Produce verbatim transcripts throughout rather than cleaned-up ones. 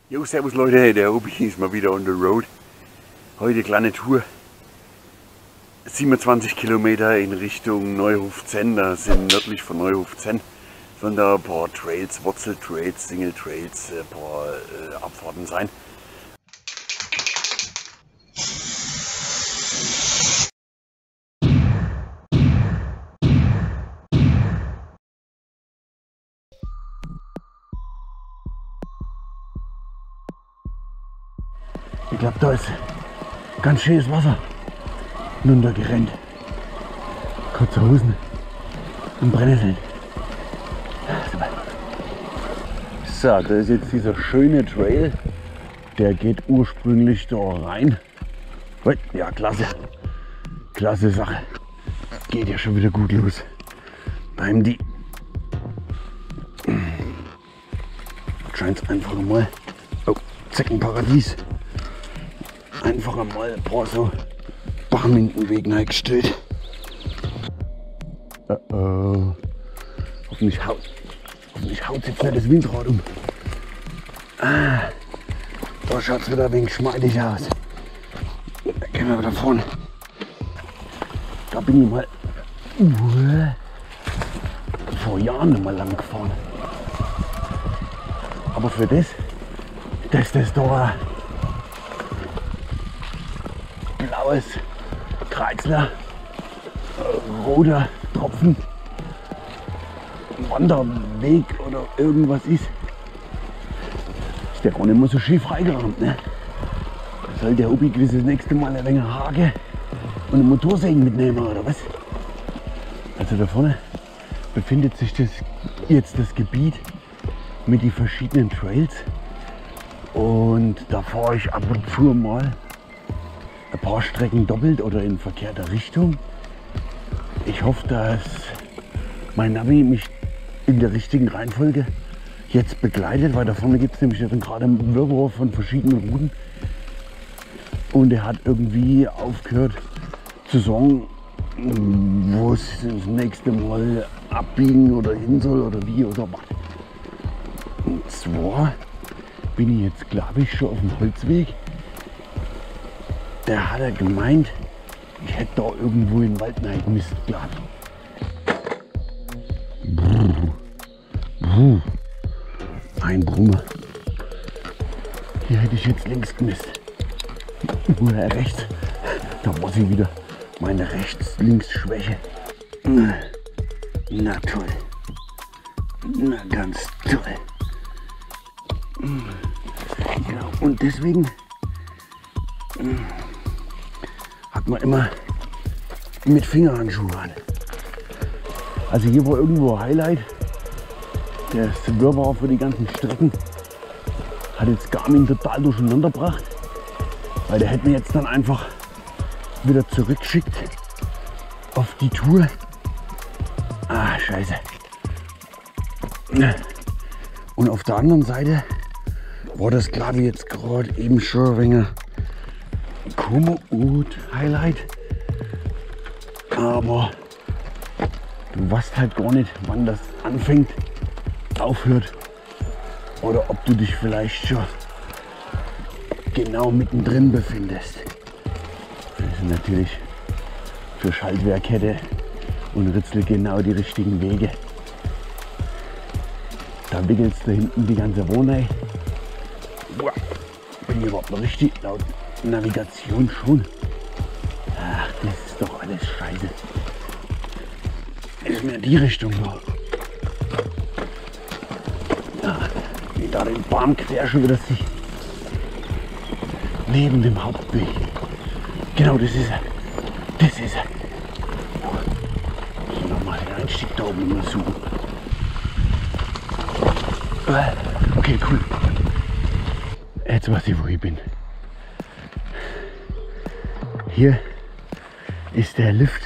Jo, servus Leute, der Obi ist mal wieder on the road. Heute kleine Tour. siebenundzwanzig Kilometer in Richtung Neuhof-Zenn, da sind nördlich von Neuhof-Zenn. Sollen da ein paar Trails, Wurzeltrails, Single Trails, ein paar äh, Abfahrten sein. Ich glaube, da ist ganz schönes Wasser runtergerannt. Kurze Hosen und Brennnesseln. So, da ist jetzt dieser schöne Trail. Der geht ursprünglich da rein. Ja, klasse. Klasse Sache. Geht ja schon wieder gut los. Beim die. Scheint es einfach mal. Oh, Zeckenparadies. Einfach einmal ein paar so Barmindenweg eingestellt. Uh oh. Hoffentlich haut hoffentlich haut jetzt nicht das Windrad um. Ah, da schaut es wieder ein wenig geschmeidig aus. Da gehen wir wieder vorne. Da bin ich mal uh, vor Jahren mal lang gefahren. Aber für das, dass das da blaues Kreuzler, äh, roter Tropfen, Wanderweg oder irgendwas ist, ist der gar nicht mehr so schön freigeräumt. Ne? Da soll der Obi das nächste Mal ein wenig Hake und einen Motorsägen mitnehmen oder was? Also da vorne befindet sich das, jetzt das Gebiet mit den verschiedenen Trails und da fahre ich ab und zu mal ein paar Strecken doppelt oder in verkehrter Richtung. Ich hoffe, dass mein Navi mich in der richtigen Reihenfolge jetzt begleitet, weil da vorne gibt es nämlich gerade einen Wirrwarr von verschiedenen Routen und er hat irgendwie aufgehört zu sagen, wo es das nächste Mal abbiegen oder hin soll oder wie oder was. Und zwar bin ich jetzt, glaube ich, schon auf dem Holzweg. Der hat er gemeint, ich hätte da irgendwo in den Wald reingemisst, glaube ich. Ein Brummer. Hier hätte ich jetzt links gemisst. Oder rechts. Da war sie wieder. Meine Rechts-Links-Schwäche. Na toll. Na ganz toll. Genau. Und deswegen hat man immer mit Fingerhandschuhen an. Also hier war irgendwo ein Highlight. Der Wirrwarr für die ganzen Strecken hat jetzt Garmin total durcheinander gebracht, weil der hätte mir jetzt dann einfach wieder zurückgeschickt auf die Tour. Ah, scheiße. Und auf der anderen Seite war das, glaube ich, jetzt gerade eben schon ein wenig Komoot-Highlight. Aber du weißt halt gar nicht, wann das anfängt, aufhört oder ob du dich vielleicht schon genau mittendrin befindest. Das sind natürlich für Schaltwerkkette und Ritzel genau die richtigen Wege. Da wickelst du hinten die ganze Wohnung. Bin ich überhaupt noch richtig laut Navigation schon? Ach, das ist doch alles scheiße. Ist mir die Richtung noch. Ja, wie da den Baum quer schon wieder sich neben dem Hauptweg. Genau, das ist er. Das ist er. So, nochmal den Einstieg da oben immer suchen. Okay, cool. Jetzt weiß ich, wo ich bin. Hier ist der Lift.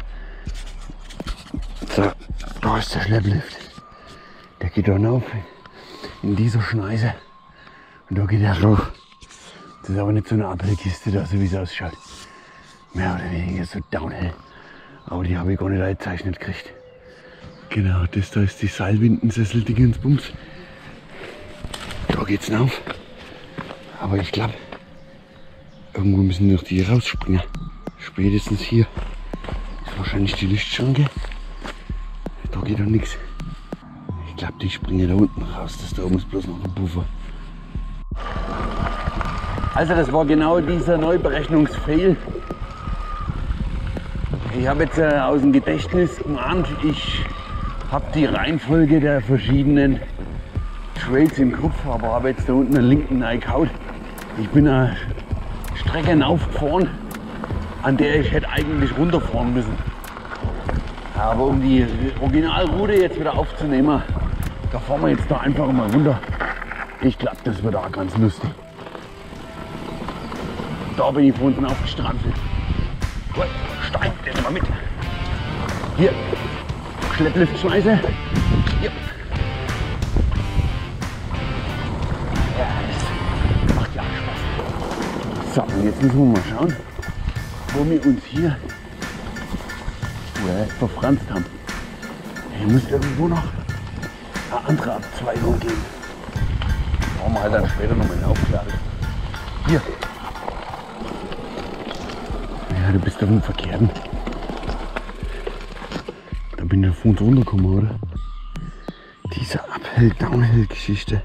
So, da ist der Schlepplift. Der geht da rauf in dieser Schneise und da geht er rauf. Das ist aber nicht so eine Apfelkiste da, so wie es ausschaut. Mehr oder weniger so Downhill. Aber die habe ich gar nicht eingezeichnet gekriegt. Genau, das da ist die Seilwindensessel Dingensbums. Da geht's rauf. Aber ich glaube, irgendwo müssen noch die rausspringen. Spätestens hier ist wahrscheinlich die Lichtschranke. Da geht doch nichts. Ich glaube, die springen da unten raus. Das da oben ist bloß noch ein Puffer. Also das war genau dieser Neuberechnungsfehl. Ich habe jetzt äh, aus dem Gedächtnis gemahnt, ich habe die Reihenfolge der verschiedenen Trails im Kopf, aber habe jetzt da unten einen linken reingehauen. Ich bin eine Strecke aufgefahren, an der ich hätte eigentlich runterfahren müssen. Aber um die Originalroute jetzt wieder aufzunehmen, da fahren wir jetzt da einfach mal runter. Ich glaube, das wird auch ganz lustig. Da bin ich von unten aufgestrampelt. Gut, Stein, den nehmen wir mit. Hier, Schleppliftschneise. Hier. Ja, das macht ja auch Spaß. So, und jetzt müssen wir mal schauen, wo wir uns hier äh, verfranst haben. Hier muss irgendwo noch eine andere Abzweigung gehen. Brauchen wir halt dann später noch mal eine Aufklärung. Hier. Ja, du bist auf dem Verkehrten. Da bin ich von uns runtergekommen, oder? Diese Uphill-Downhill-Geschichte.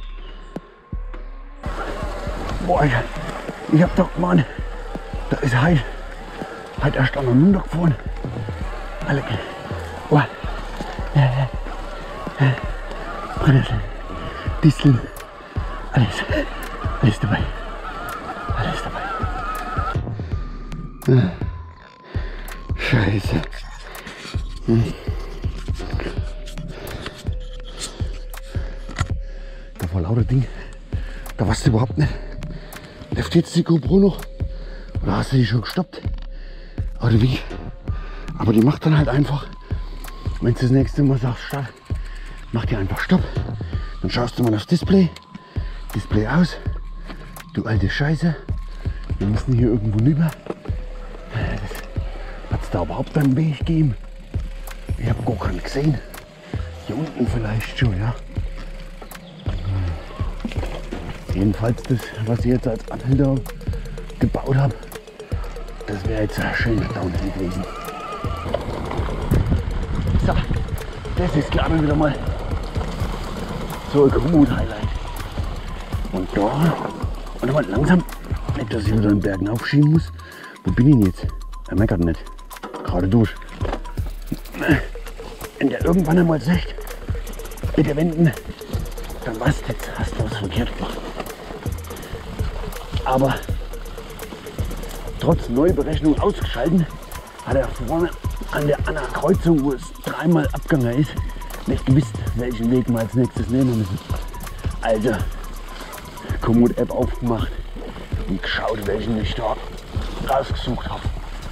Boah, ich, ich hab doch gemeint, da ist halt, halt erst an der Runter gefahren. Alle, boah, äh, äh, Brennnesseln, Disteln, alles, alles dabei, alles dabei. Ah. Scheiße. Hm. Da war lauter Ding. Da warst du überhaupt nicht. Läuft jetzt die GoPro noch? Oder hast du die schon gestoppt? Oder wie? Aber die macht dann halt einfach, wenn du das nächste Mal sagst, Start, mach die einfach Stopp. Dann schaust du mal aufs Display. Display aus. Du alte Scheiße. Wir müssen hier irgendwo rüber. Hat es da überhaupt einen Weg gegeben? Ich habe gar keinen gesehen. Hier unten vielleicht schon, ja. Hm. Jedenfalls das, was ich jetzt als Uphill da gebaut habe, das wäre jetzt ein schöner Downhill gewesen. So, das ist glaube ich wieder mal so ein Komoot-Highlight. Und da, warte mal langsam, nicht dass ich wieder den Bergen aufschieben muss. Wo bin ich denn jetzt? Er meckert nicht. Gerade durch. Wenn der irgendwann einmal sagt, bitte wenden, dann weißt du, jetzt hast du was verkehrt gemacht. Aber trotz Neuberechnung ausgeschalten, hat er vorne an der, an der Kreuzung, wo es dreimal abgegangen ist, nicht gewusst, welchen Weg wir als nächstes nehmen müssen. Also Komoot-App aufgemacht und geschaut, welchen ich da rausgesucht habe.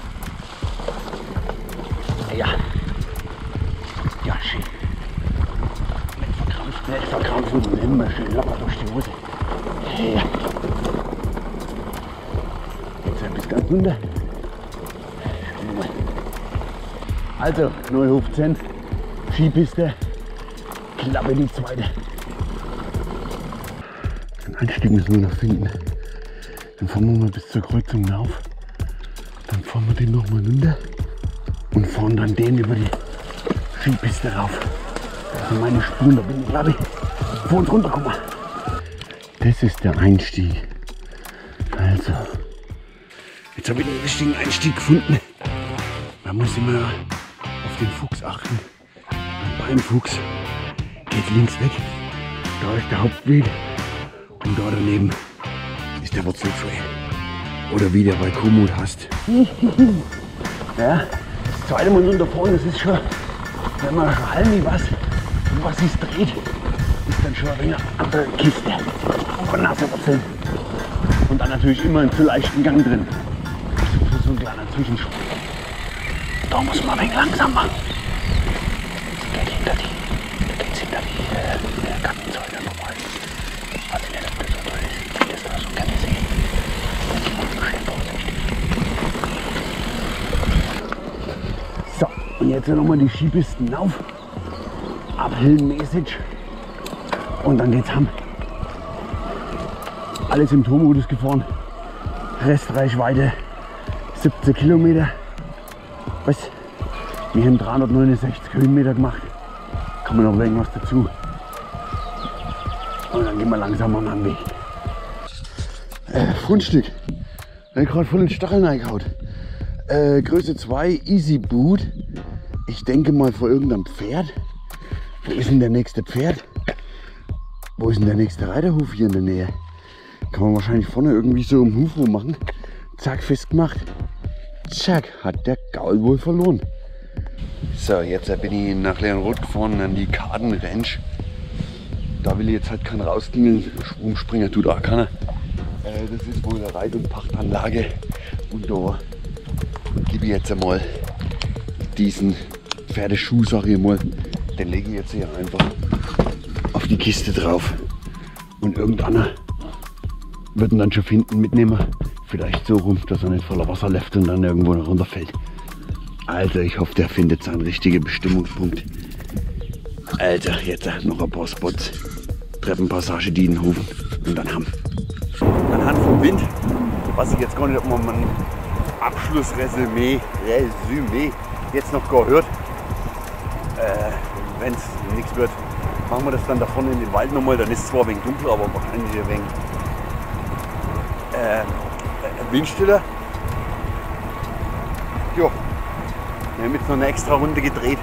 Ja, ja schön. Nicht verkrampft, nicht verkrampfen und immer schön locker durch die Hose. Ja. Jetzt ein bisschen ganz runter. Schauen wir mal. Also, Neuhof zehn, Skipiste, Klappe die zweite. Den Einstieg müssen wir noch finden. Dann fahren wir mal bis zur Kreuzung rauf. Dann fahren wir den noch mal runter und fahren dann den über die Skipiste rauf. Das sind meine Spuren, da bin ich glaube ich vor uns runtergekommen. Das ist der Einstieg. Also, jetzt habe ich den richtigen Einstieg gefunden. Da muss ich mal auf den Fuchs achten. Beim Fuchs geht links weg. Da ist der Hauptweg und da daneben ist der Wurzeltrail. Oder wie der bei Komoot hast. Ja, das zweite Mal runter vorne, das ist schon, wenn man schon halbwegs was, was sich dreht, ist dann schon eine andere Kiste von Nasenwurzeln. Und dann natürlich immer einen zu leichten Gang drin. So, so ein kleiner Zwischensprung. Da muss man ein wenig langsam machen. Das geht hinter die, da geht's hinter die äh, Gartenzäune vorbei. Weiß ich nicht, ob das so toll ist. Ich das da so gerne sehen. Jetzt mal schön vorsichtig. So, und jetzt nochmal die Skipisten auf. Uphill-mäßig. Und dann geht's ham. Alles im Tourmodus gefahren. Restreichweite siebzehn Kilometer. Was? Wir haben dreihundertneunundsechzig Höhenmeter gemacht. Kann man noch irgendwas dazu. Und dann gehen wir langsam an den Weg. Äh, Fundstück. Ich habe gerade voll in den Stacheln reingehauen. Äh, Größe zwei, Easy Boot. Ich denke mal vor irgendeinem Pferd. Wo ist denn der nächste Pferd? Wo ist denn der nächste Reiterhof hier in der Nähe? Kann man wahrscheinlich vorne irgendwie so im Hof rum machen. Zack, festgemacht. Zack, hat der Gaul wohl verloren. So, jetzt bin ich nach Leonrod gefahren an die Kaden Ranch. Da will ich jetzt halt keinen rausklingeln. Sprungspringer tut auch keiner. Äh, das ist wohl eine Reit- und Pachtanlage. Und da gebe ich jetzt einmal diesen Pferdeschuh, sag ich mal, den lege ich jetzt hier einfach auf die Kiste drauf. Und irgendeiner wird ihn dann schon finden, mitnehmen. Vielleicht so rum, dass er nicht voller Wasser läuft und dann irgendwo noch runterfällt. Alter, ich hoffe, der findet seinen richtigen Bestimmungspunkt. Alter, jetzt noch ein paar Spots. Treppenpassage Diedenhofen und dann haben. Anhand vom Wind, weiß ich jetzt gar nicht, ob man mein Abschlussresümee Resümee jetzt noch gar hört. Äh, Wenn es nichts wird, machen wir das dann da vorne in den Wald nochmal. Dann ist es zwar ein wenig dunkel, aber wahrscheinlich ein wenig äh, windstiller. Jo, wir haben jetzt noch eine extra Runde gedreht.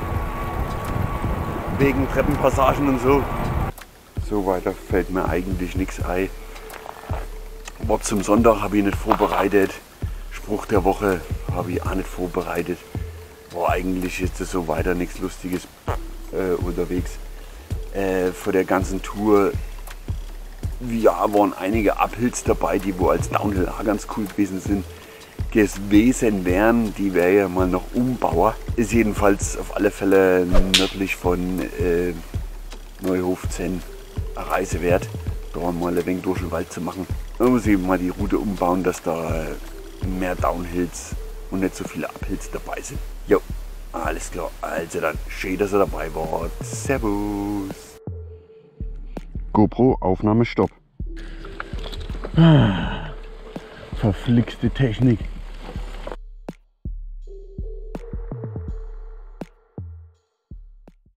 Wegen Treppenpassagen und so. So weiter fällt mir eigentlich nichts ein. Wort zum Sonntag habe ich nicht vorbereitet. Spruch der Woche habe ich auch nicht vorbereitet. War eigentlich jetzt so weiter nichts Lustiges äh, unterwegs. Äh, vor der ganzen Tour ja, waren einige Uphills dabei, die wo als Downhill auch ganz cool gewesen sind. Gewesen wären, die wäre ja mal noch Umbauer. Ist jedenfalls auf alle Fälle nördlich von äh, Neuhof-Zenn eine Reise wert, da mal ein wenig durch den Wald zu machen. Da muss ich mal die Route umbauen, dass da mehr Downhills und nicht so viele Uphills dabei sind. Jo, alles klar. Also dann, schön, dass ihr dabei wart. Servus. GoPro, Aufnahme, Stopp. Ah, verflixte Technik.